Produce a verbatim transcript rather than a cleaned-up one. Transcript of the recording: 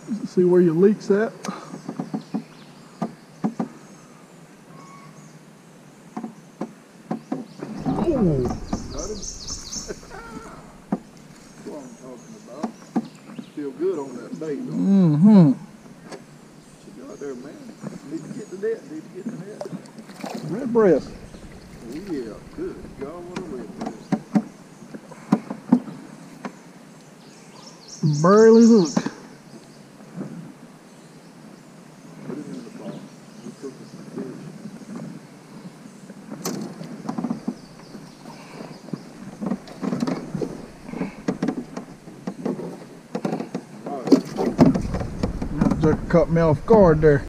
See where your leak's at. Oh. Got him. That's what I'm talking about. Feel good on that bait, don't you? Mm-hmm. What you got there, man? Need to get the net. Need to get the net. Red breast. Oh yeah, good. God, what a red breast. Burley hook. Put it in the box. We're cooking some fish. Just cut me off guard there.